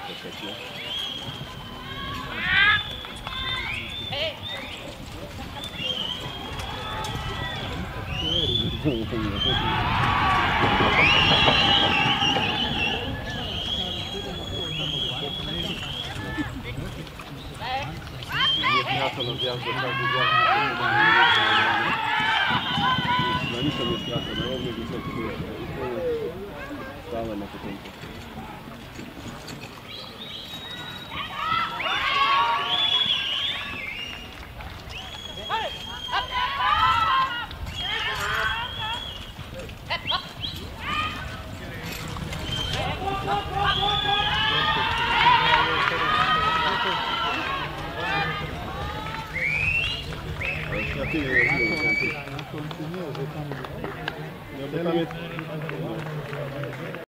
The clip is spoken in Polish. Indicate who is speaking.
Speaker 1: troszeczkę. Miasto na wjazd do każdy wjazd. Na niczym jest miasto, na równie wysoki tu jest. I to jest stałe na początku. Ja, bo tam jest